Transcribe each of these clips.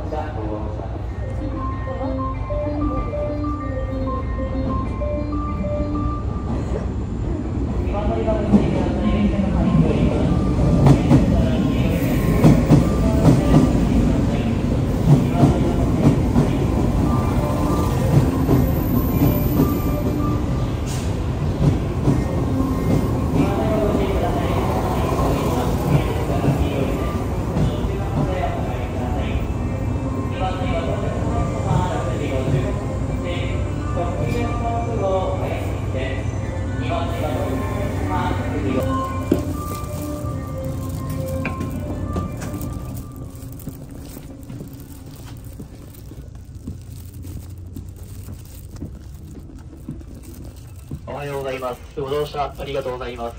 おはようございます。ご乗車ありがとうございます。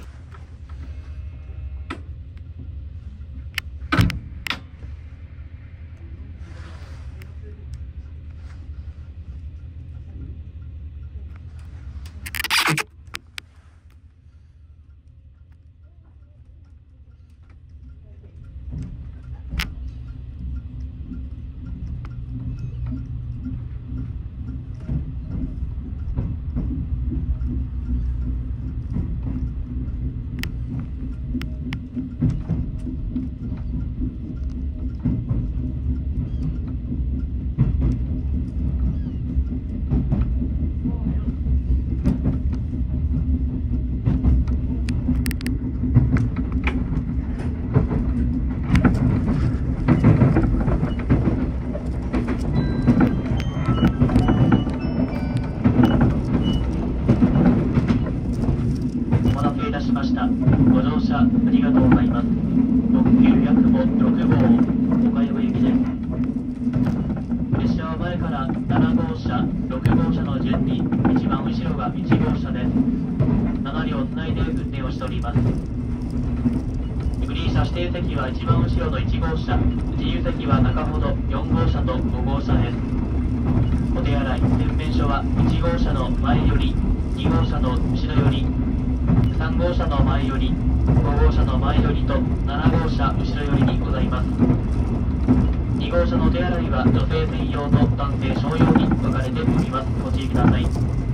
ご乗車ありがとうございます。特急やくも6号岡山行きです。列車は前から7号車、6号車の順に一番後ろが1号車です。7両つないで運転をしております。グリーン車指定席は一番後ろの1号車、自由席は中ほど4号車と5号車です。お手洗い、洗面所は1号車の前より2号車の後ろより3号車の前より5号車の前よりと7号車後ろよりにございます。2号車の手洗いは女性専用と男性商用に分かれております。ご注意ください。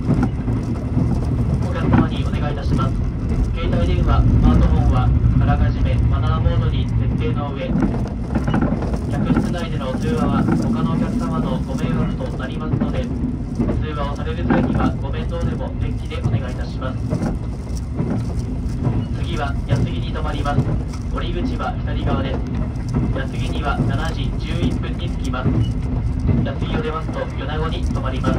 お客様にお願いいたします。携帯電話、スマートフォンはあらかじめマナーモードに設定の上、客室内での通話は他のお客様のご迷惑となりますので、通話をされる際にはご面倒でもデッキでお願いいたします。次は安来に停まります。降り口は左側です。安来には7時11分に着きます。安来を出ますと米子に停まります。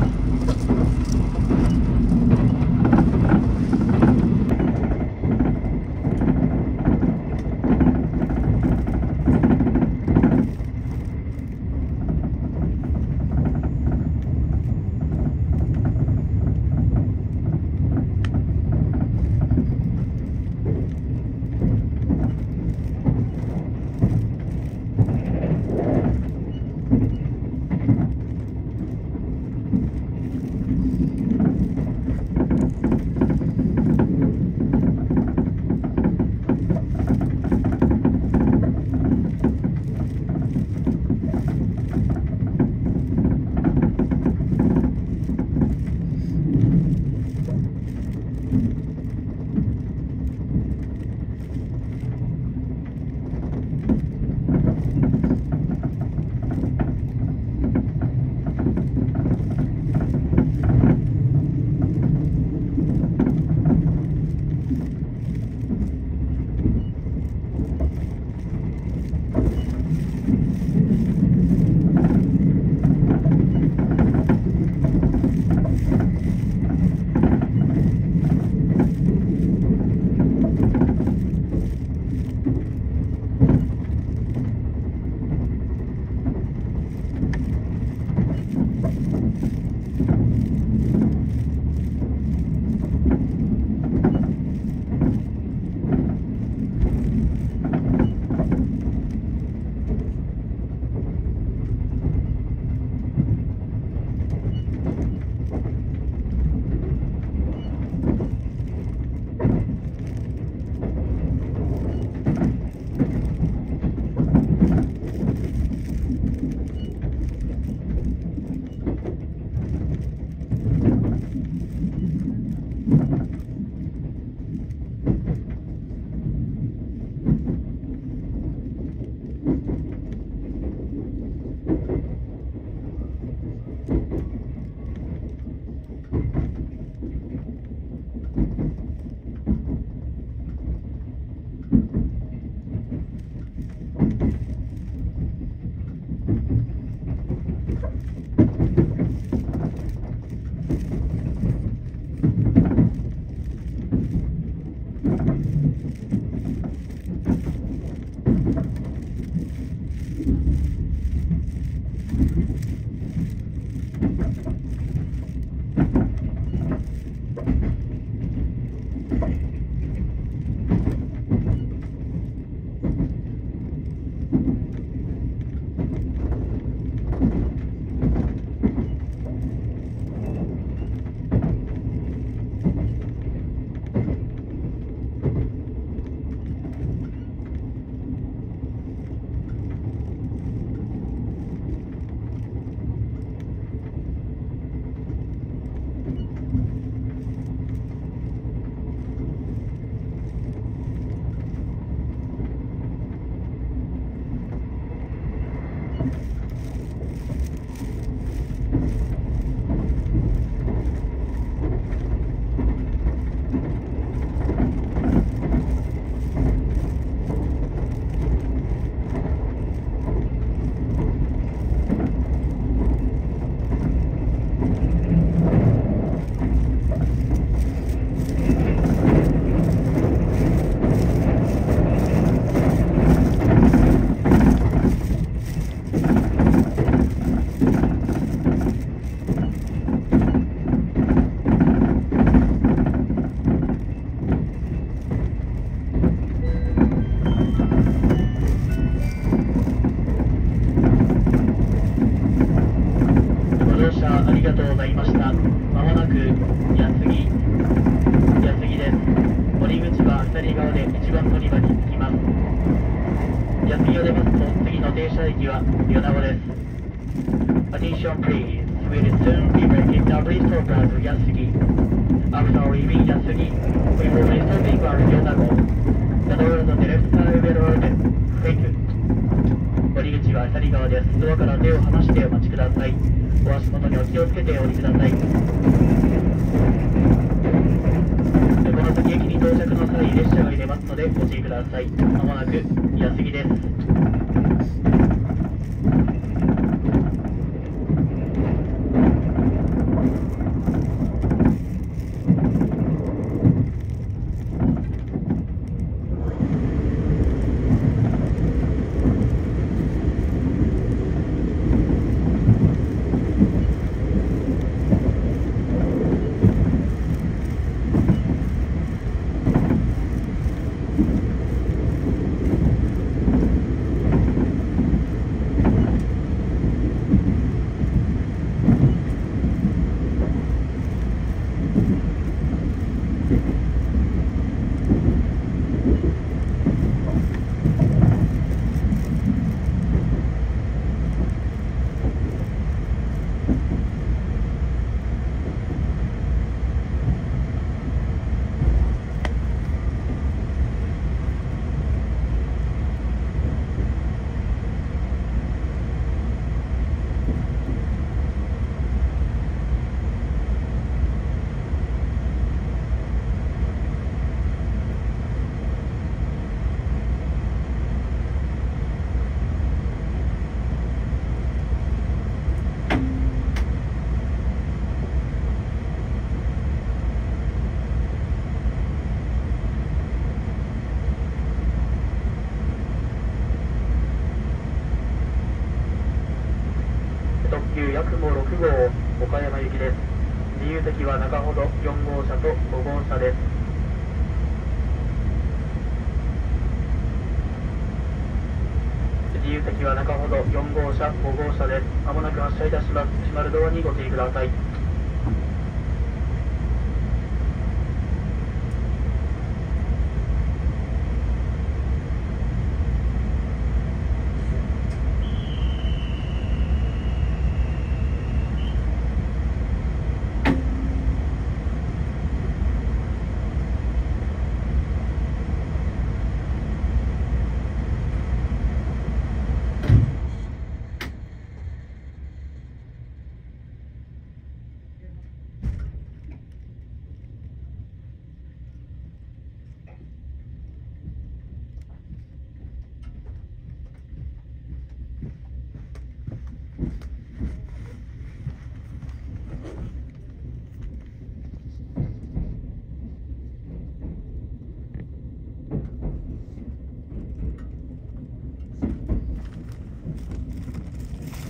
Attention please, we will soon be making the restore to Yasugi. After leaving Yasugi, we will restore vehicle Yonago. The doors on the left side will open. Thank you. 降り口は左側です。ドアから手を離してお待ちください。お足元にお気をつけてお降りください。この先駅に到着の際、列車が入れますのでご注意ください。まもなく安来です。やくも6号岡山行きです。自由席は中ほど4号車と5号車です。自由席は中ほど4号車5号車です。まもなく発車いたします。閉まるドアにご注意ください。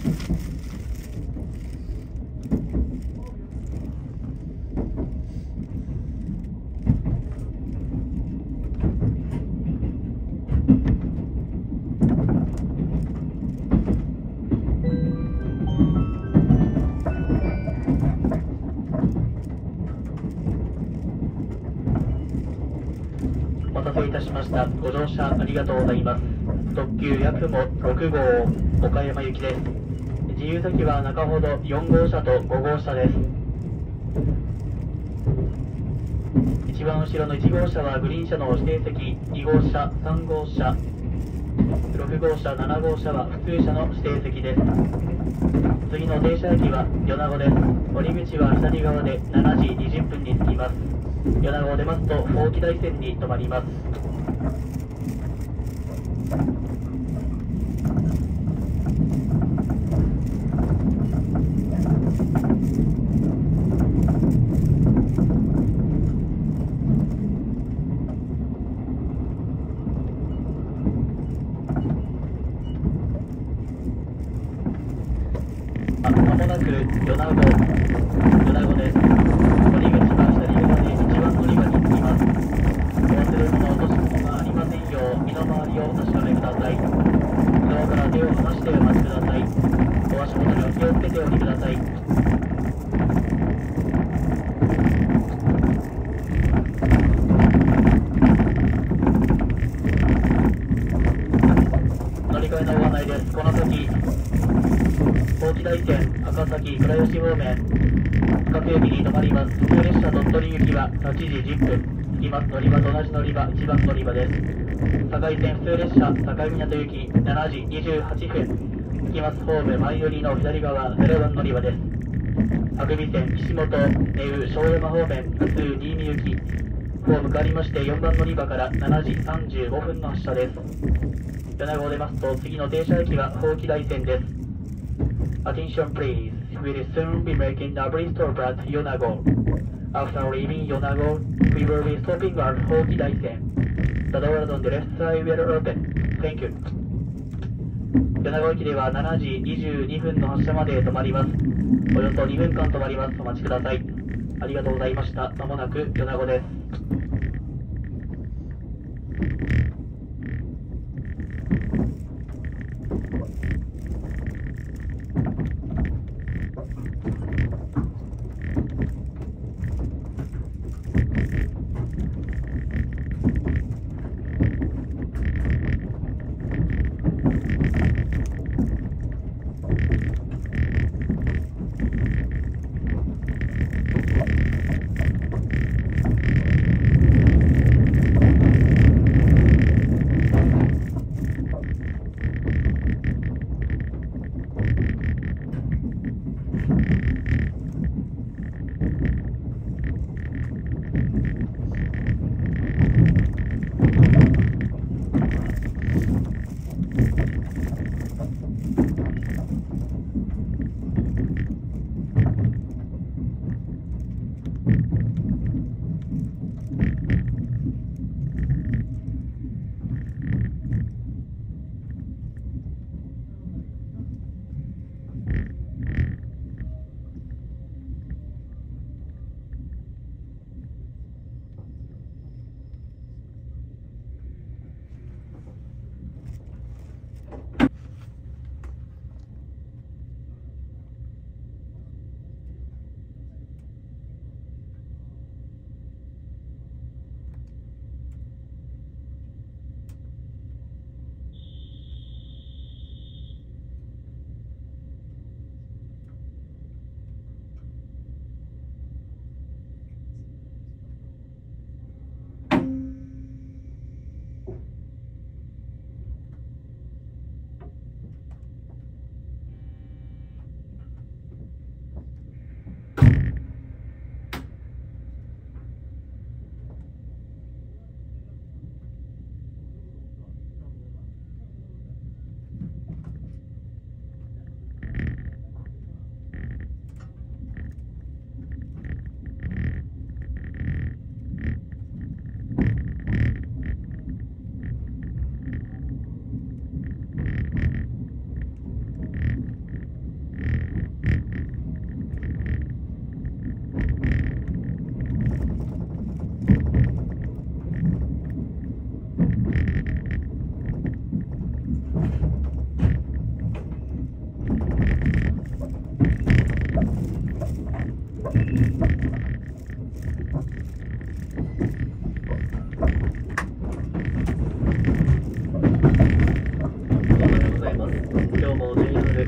お待たせいたしました。ご乗車ありがとうございます。特急やくも6号岡山行きです。自由席は中ほど4号車と5号車です。一番後ろの1号車はグリーン車の指定席、2号車、3号車、6号車、7号車は普通車の指定席です。次の停車駅は米子です。降り口は左側で7時20分に着きます。米子を出ますと大木台線に停まります。まもなく米子です。降り口は左側で一番乗り場に着きます。お忘れ物、落とし物がありませんよう身の回りをお確かめください。ドアから手を離してお待ちください。お足元にお気をつけてお降りください。乗り換えのご案内です。この先大木台線赤崎倉吉方面各駅に停まります。普通列車鳥取行きは8時10分着きます乗り場と同じ乗り場、1番乗り場です。堺線普通列車境港行き7時28分着きますホーム前寄りの左側0番乗り場です。阿久比線岸本根宇庄山方面普通新見行きホーム変わりまして4番乗り場から7時35分の発車です。米子を出ますと次の停車駅は大木台線です。Attention please, we will soon be making every stop at Yonago. After leaving Yonago, we will be stopping at Hokidaisen. The doors on the left side will open. Thank you. 米子駅では7時22分の発車まで止まります。およそ2分間止まります。お待ちください。ありがとうございました。まもなく米子です。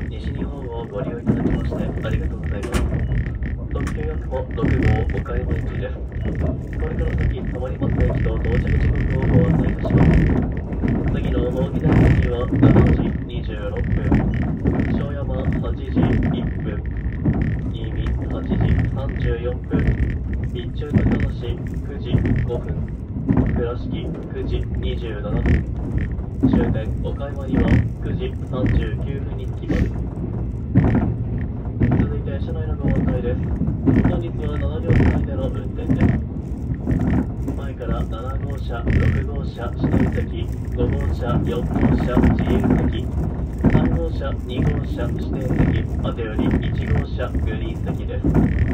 西日本をご利用いただきましてありがとうございます。特急やくも6号岡山駅です。これから先止まります駅と到着時刻をご案内いたします。次の大木台駅は7時26分、庄山8時1分、新見8時34分、備中高橋9時5分、倉敷9時27分、終点岡山には9時39分に着きます。続いて車内のご案内です。本日は7両単位での運転です。前から7号車、6号車指定席、5号車、4号車自由席、3号車、2号車指定席、あとより1号車グリーン席です。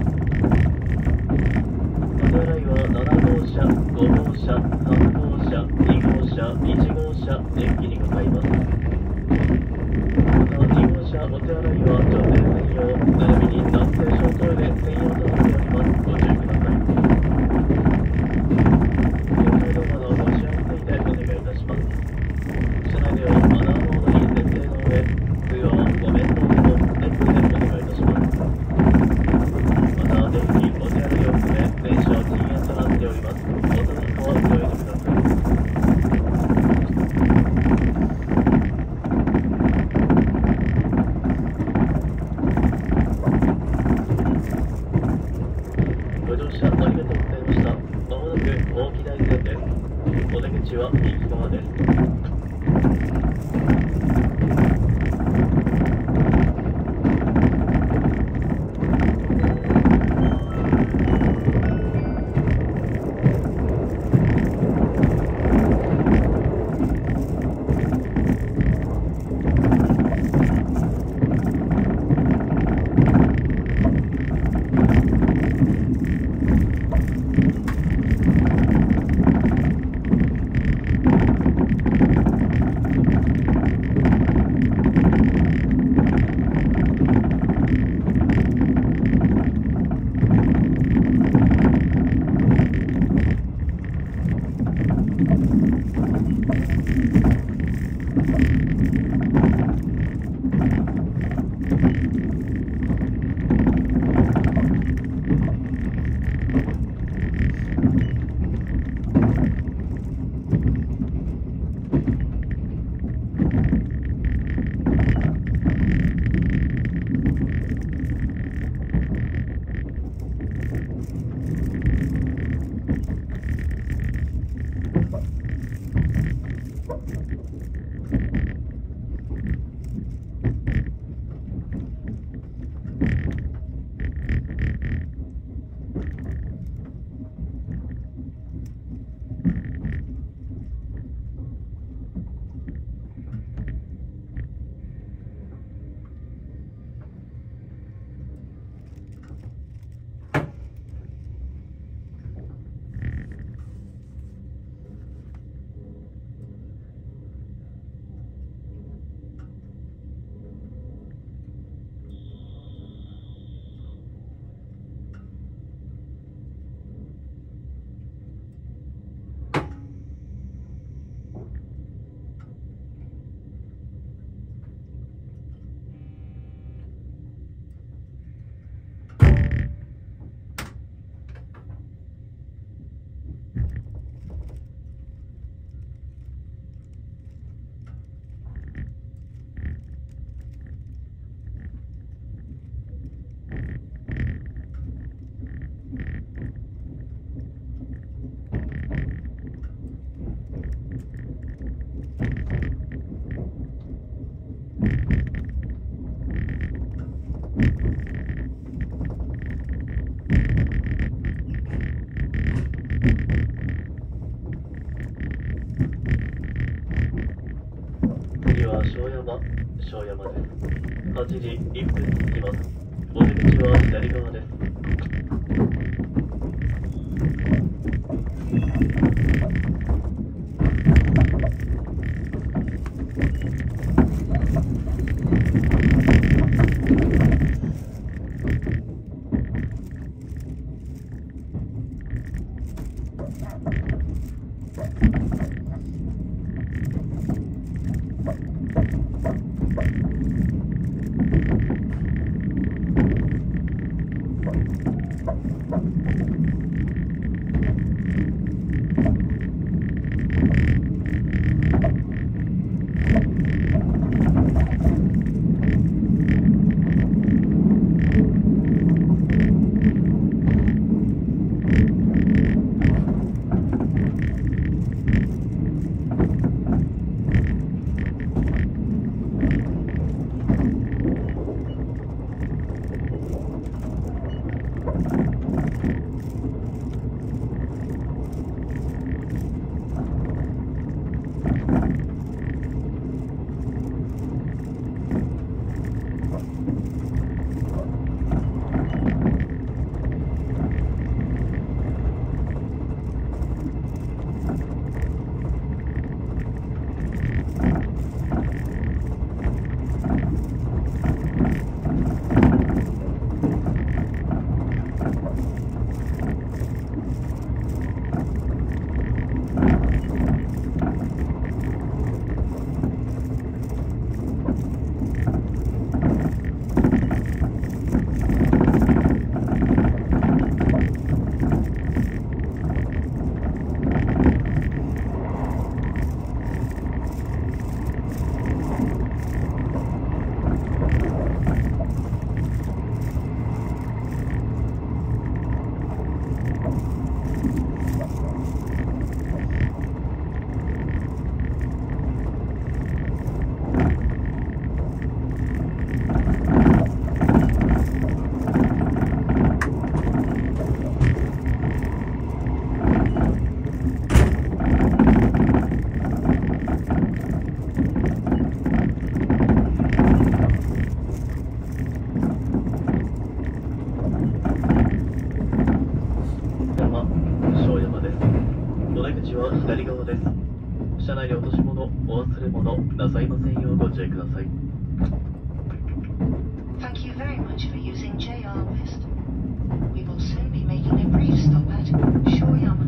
お手洗いは7号車、5号車、3号車、2号車、1号車電気に向かいます。また2号車お手洗いは女性専用並びに男性小トイレ専用となっております。ご注意ください。携帯電話のご使用についてお願いいたします。車内ではマナーモードに設定の上、通話はご面倒でもネットでお願いいたします。また電気お手洗いを含め電車は禁煙となっております。大人の子はご用意ください。ご乗車ありがとうございました。まもなく大木台線です。お出口は右側です。庄山です。8時1分に着きます。お出口は左側です。 ざいませんようご注意ください。 Thank you very much for using JR West. We will soon be making a brief stop at Shoyama.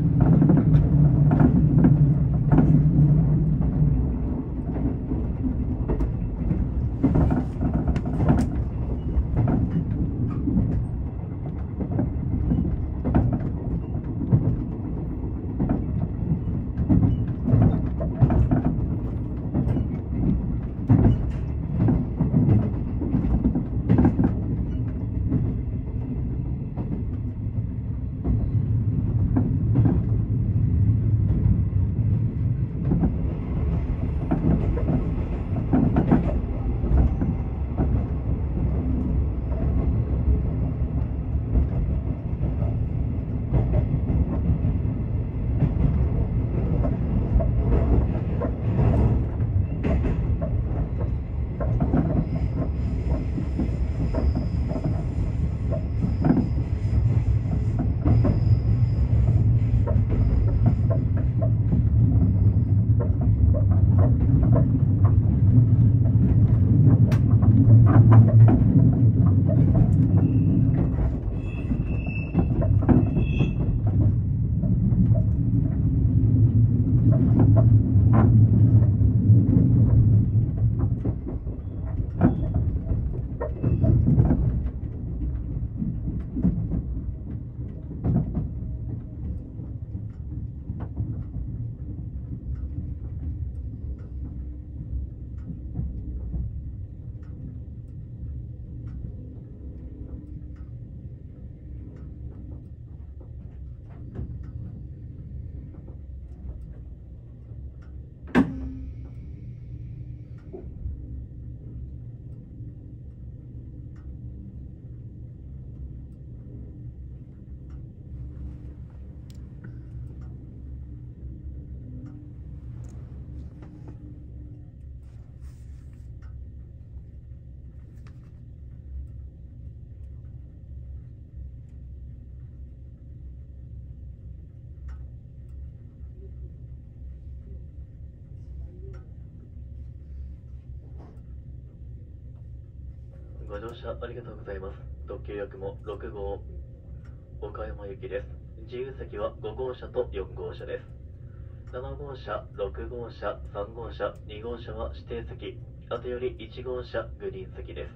ご乗車ありがとうございます。特急やくも6号岡山行きです。自由席は5号車と4号車です。7号車、6号車、3号車、2号車は指定席、あとより1号車グリーン席です。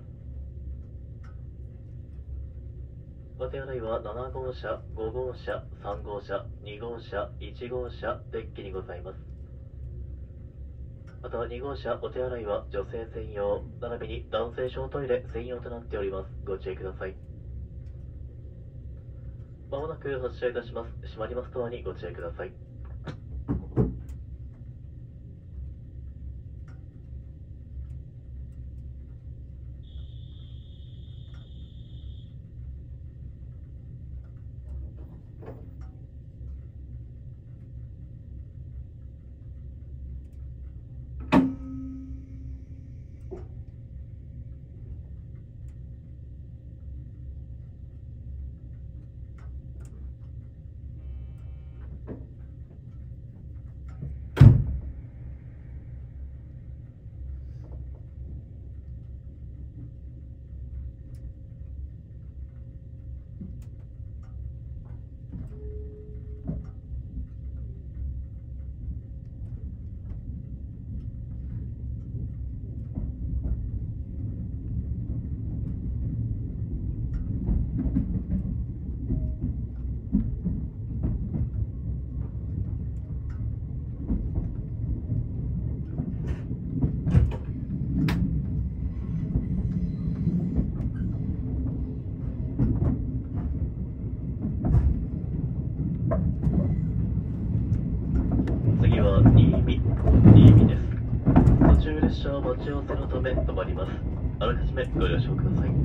お手洗いは7号車、5号車、3号車、2号車、1号車デッキにございます。また2号車お手洗いは女性専用並びに男性小トイレ専用となっております。ご注意ください。まもなく発車いたします。閉まりますドアにご注意ください。次は新見です。途中列車は待ち合わせのため止まります。あらかじめご了承ください。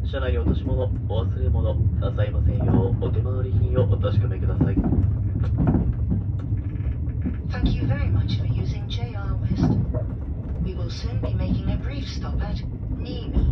車内に落とし物、お忘れ物なさいませんようお手回り品をお確かめください。 Thank you very much for using JR West. We will soon be making a brief stop at Nimi.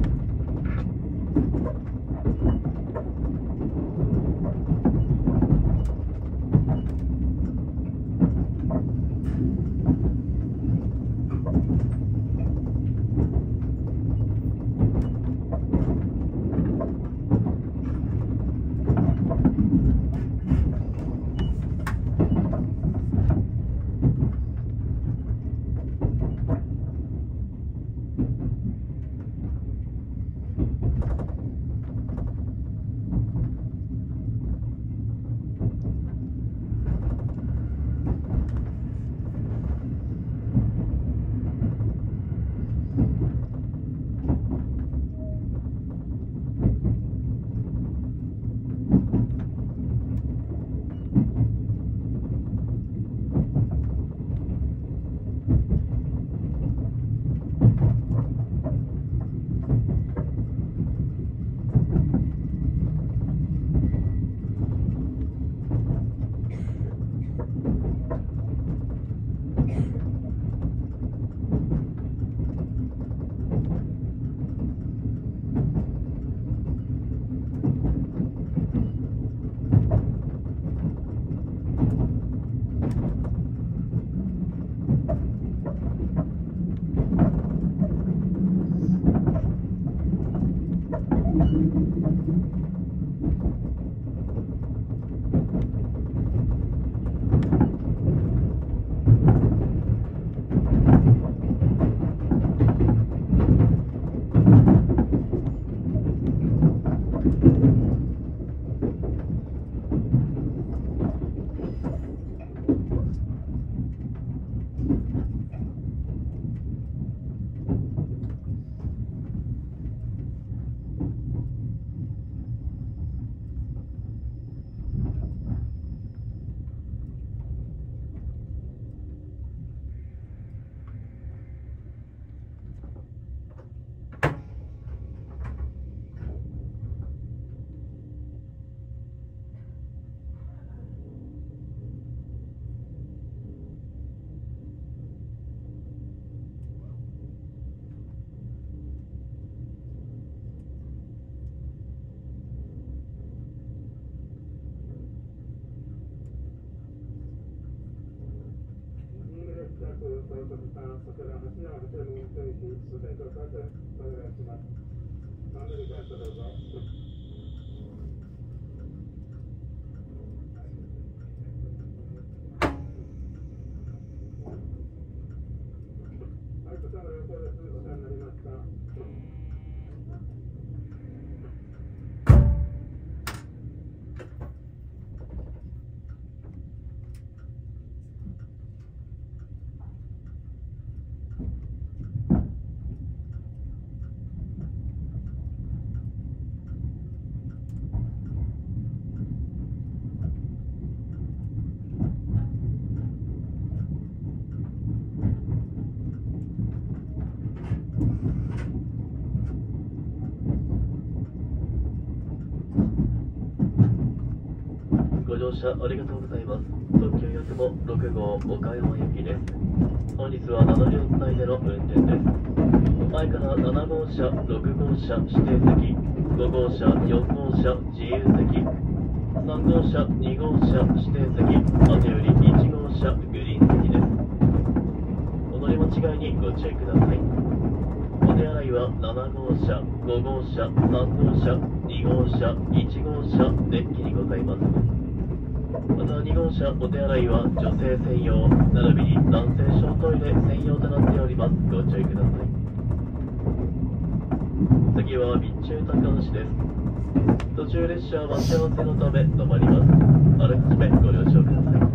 ご乗車ありがとうございます。特急やくも6号岡山行きです。本日は7両つないでの運転です。前から7号車、6号車指定席、5号車、4号車自由席、3号車、2号車指定席、あとより1号車グリーン席です。お乗り間違いにご注意ください。お手洗いは7号車、5号車、3号車、2号車、1号車デッキにございます。また2号車お手洗いは女性専用並びに男性小トイレ専用となっております。ご注意ください。次は備中高橋です。途中列車待ち合わせのため止まります。あらかじめご了承ください。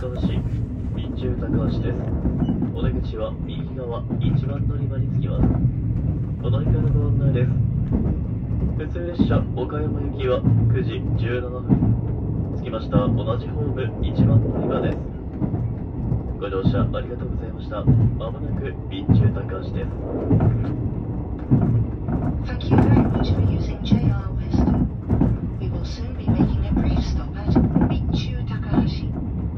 高橋、備中高橋です。お出口は右側1番乗り場に着きます。お乗り換えのご案内です。普通列車岡山行きは9時17分。着きました。同じホーム1番乗り場です。ご乗車ありがとうございました。まもなく備中高橋です。 Thank you very much for using JR Western. We will soon be making a brief stop at Bichu Takahashi.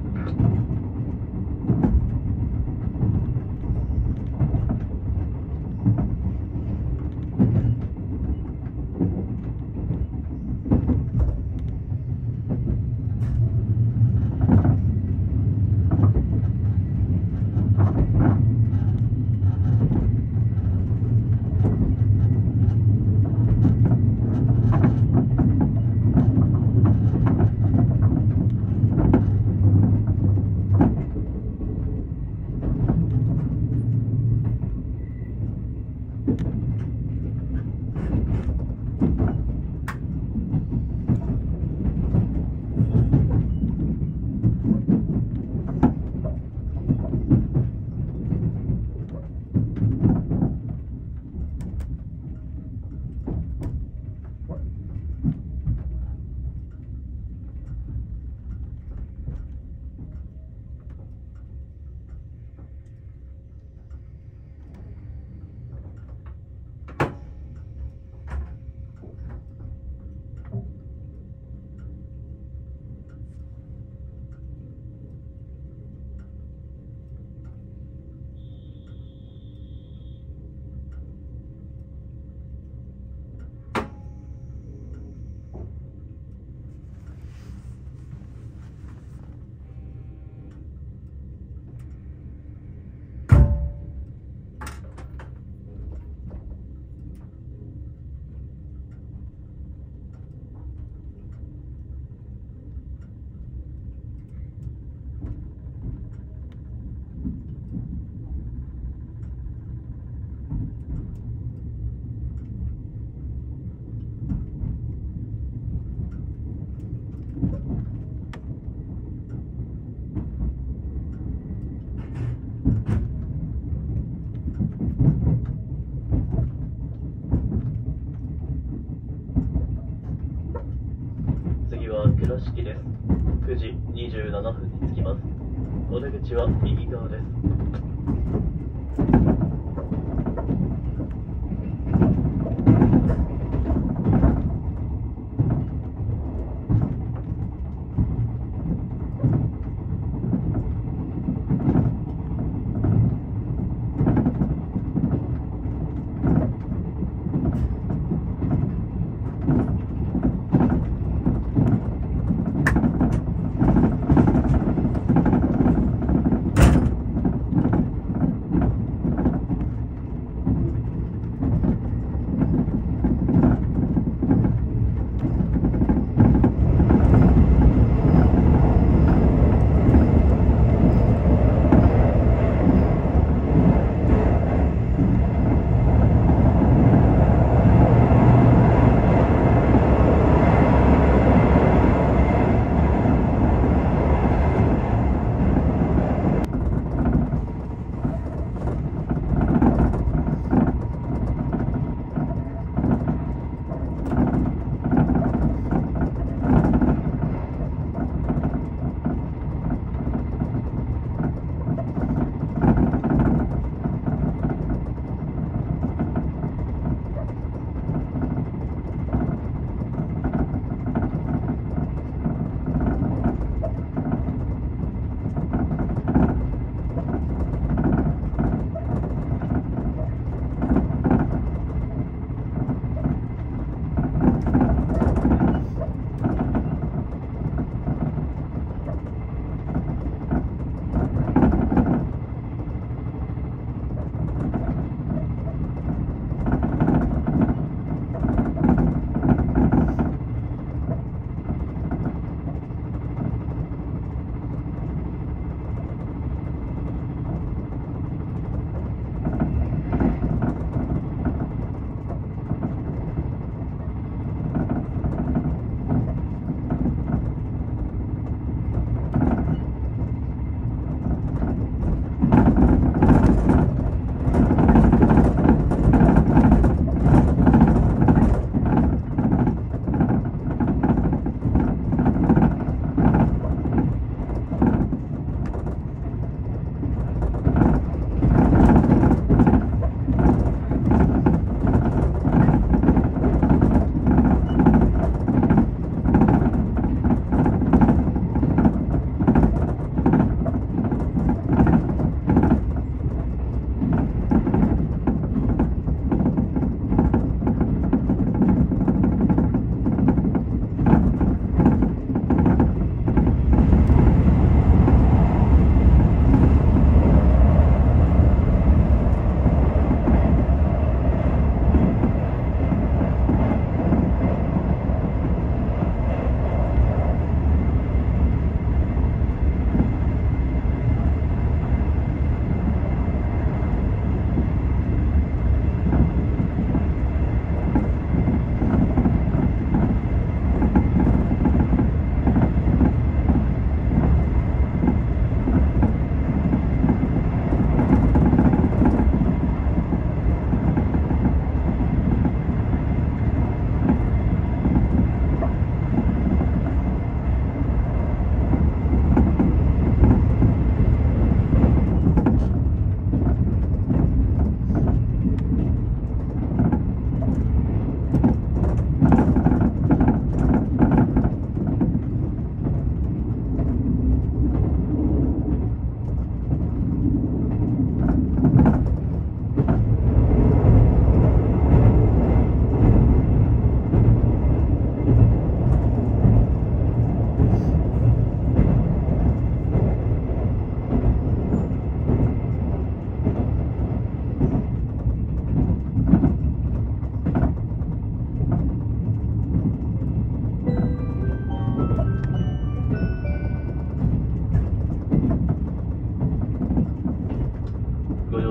倉敷です。9時27分に着きます。お出口は右側です。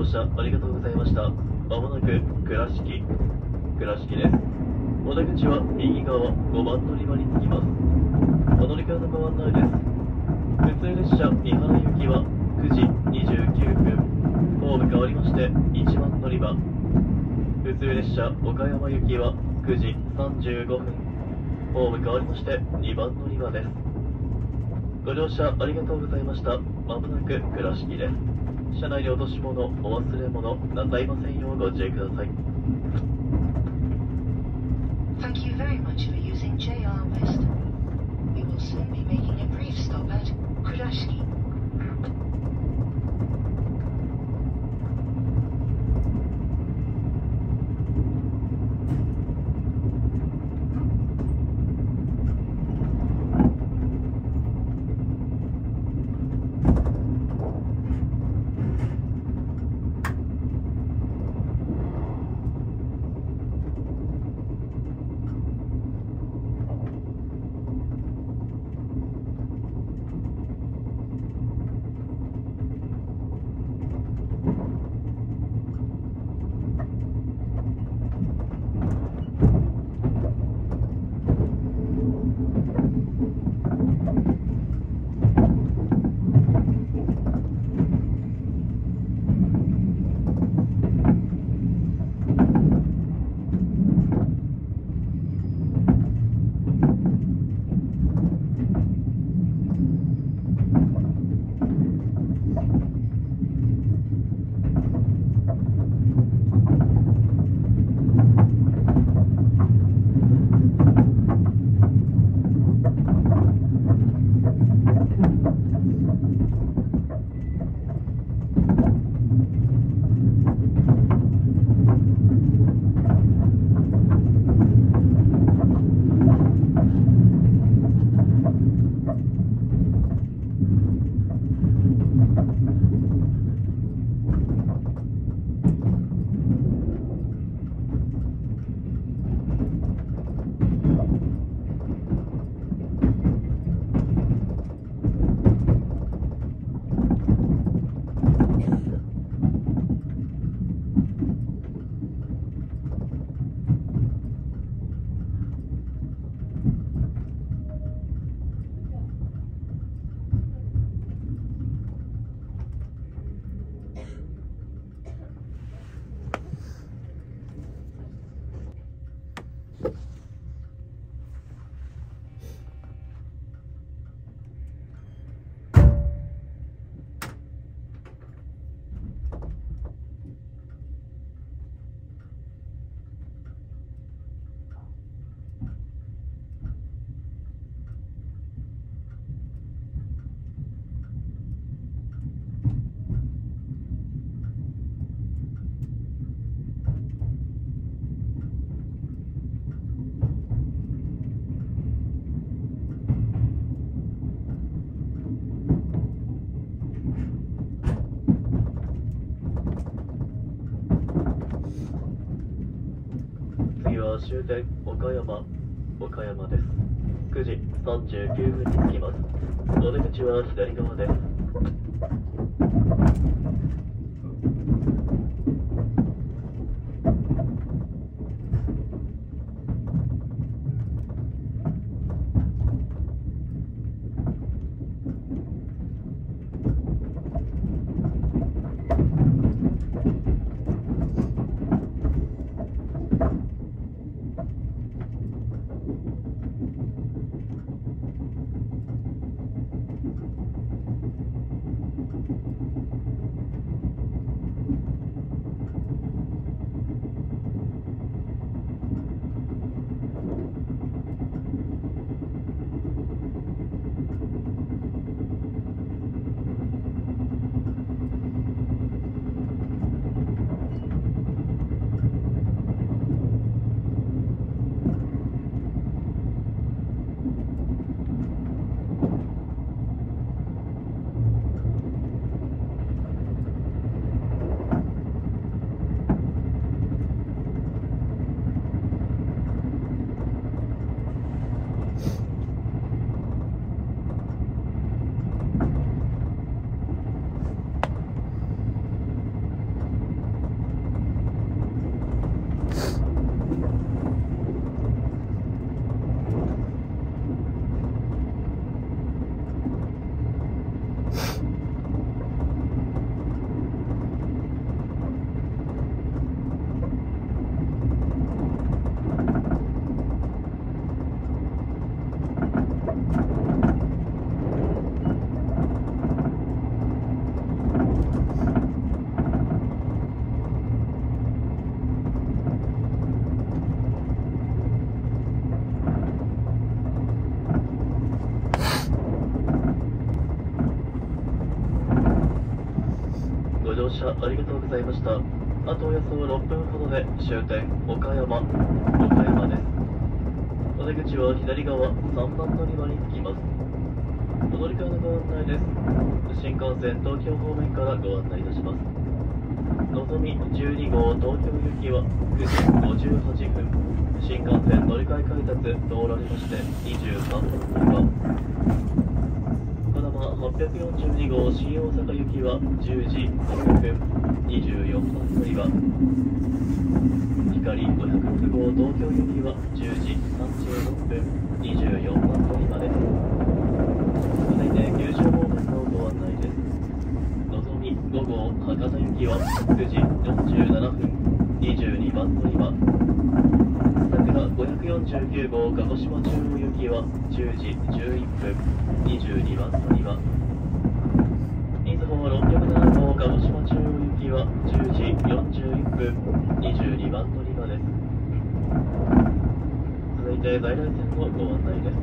乗車ありがとうございました。まもなく倉敷です。お出口は右側5番乗り場に着きます。お乗り換えのご案内です。普通列車三原行きは9時29分、ホーム変わりまして1番乗り場。普通列車岡山行きは9時35分、ホーム変わりまして2番乗り場です。ご乗車ありがとうございました。まもなく倉敷です。車内に落とし物、お忘れ物なさいませんようご注意ください。 Thank you very much for using JR West. We will soon be making a brief stop at Kurashiki. 終点岡山です。9時39分に着きます。お出口は左側です。 ご乗車ありがとうございました。あとおよそ6分ほどで終点岡山です。お出口は左側3番乗り場に着きます。お乗り換えのご案内です。新幹線東京方面からご案内いたします。のぞみ12号東京行きは9時58分。新幹線乗り換え改札通られまして23番乗り場。こだま842号新大阪行きは10時5分24番乗り場。光506号東京行きは10時36分24番乗り場です。続いて九州方面のご案内です。のぞみ5号博多行きは9時47分22番乗り場。桜549号鹿児島中央行きは10時11分22番乗り場。いずほ607号鹿児島中央行きは10時41分22番乗り場です。続いて在来線のご案内です。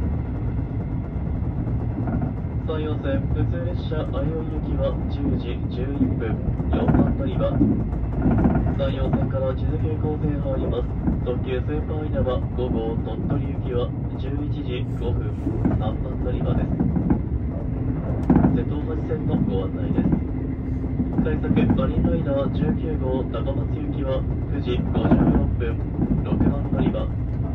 山陽線普通列車相生行きは10時11分4番乗り場。山陽線から千頭急行線入ります。特急スーパーいなば5号鳥取行きは11時5分3番乗り場です。瀬戸大橋線のご案内です。快速マリンライナー19号高松行きは9時54分6番乗り場。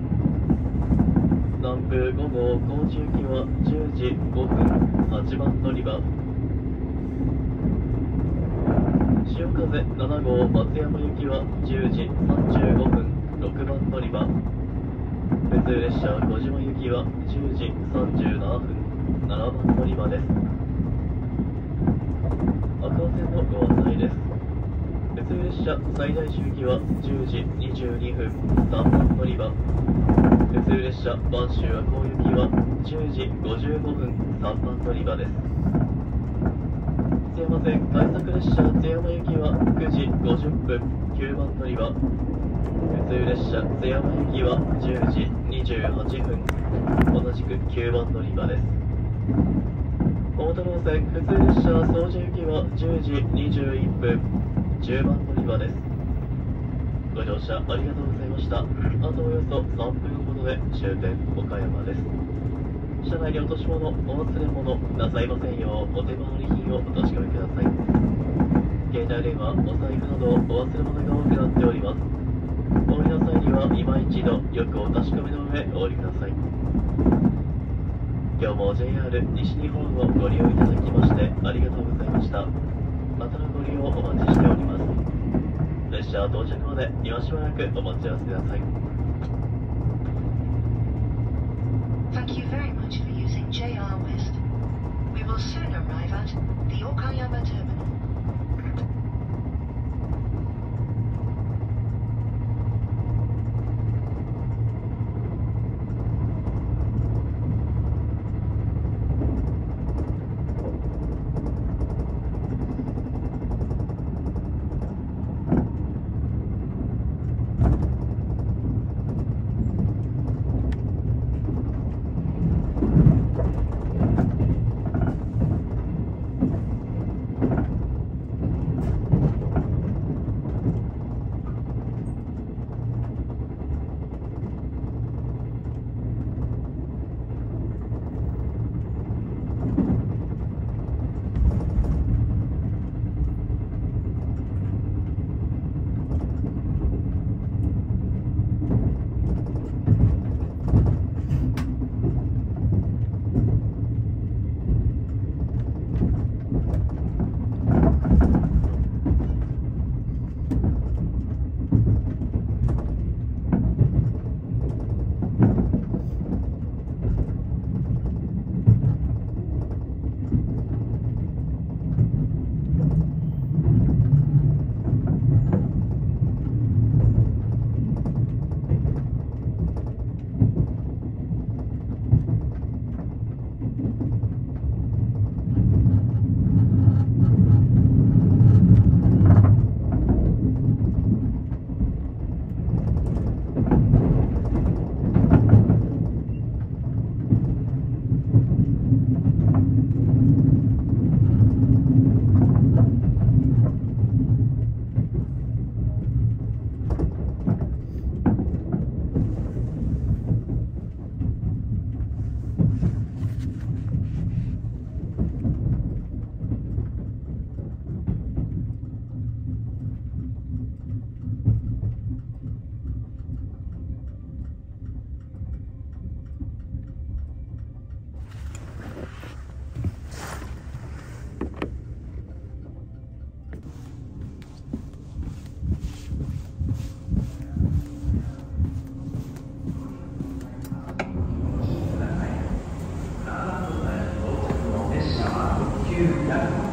南部5号高知行きは10時5分8番乗り場。潮風7号松山行きは10時35分6番乗り場。普通列車小島行きは10時37分7番乗り場です。赤尾線のご案内です。普通列車最大種行きは10時22分3番乗り場。普通列車播州赤穂行きは10時55分3番乗り場です。津山線快速列車津山行きは9時50分9番乗り場。普通列車津山行きは10時28分同じく9番乗り場です。大田路線普通列車総社行きは10時21分10番乗り場です。ご乗車ありがとうございました。あとおよそ3分ほどで終点岡山です。車内に落とし物、お忘れ物なさいませんようお手回り品をお確かめください。携帯電話、お財布などお忘れ物が多くなっております。お降りの際には今一度よくお確かめの上お降りください。今日も JR 西日本をご利用いただきましてありがとうございました。またのご利用お待ちしております。列車到着まで今しばらくお待ち合わせください。 Thank you very much for using JR West. We will soon arrive at the Okayama Terminal.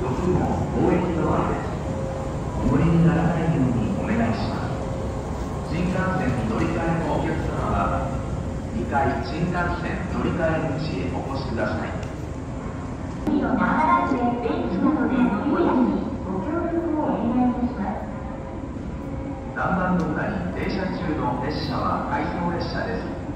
号大駅止まりです。お乗りにならないようにお願いします。新幹線に乗り換えのお客様は2階新幹線乗り換え口へお越しください。 電気などでおやにご協力をお願いいたします。 南蛮の裏に停車中の列車は回送列車です。